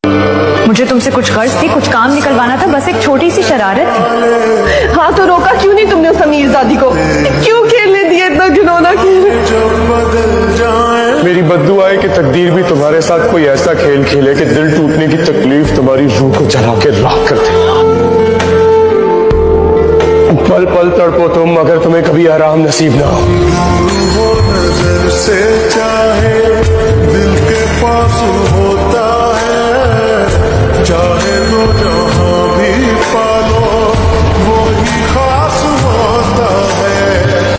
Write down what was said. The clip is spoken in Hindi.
मुझे तुमसे कुछ कर्ज थी, कुछ काम निकलवाना था, बस एक छोटी सी शरारत थी। हाँ तो रोका क्यों नहीं तुमने उस अमीरजादी को? क्यों खेलने दिया इतना घिनौना खेल? मेरी बद्दुआ है कि तकदीर भी तुम्हारे साथ कोई ऐसा खेल खेले कि दिल टूटने की तकलीफ तुम्हारी रूह को जला के राख कर दे। पल पल तड़पो तुम, मगर तुम्हें कभी आराम नसीब ना हो।